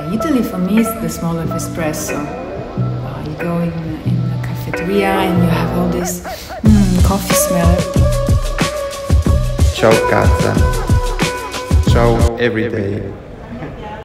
Italy for me is the smell of espresso. You go in a cafeteria and you have all this coffee smell. Ciao casa. Ciao every day.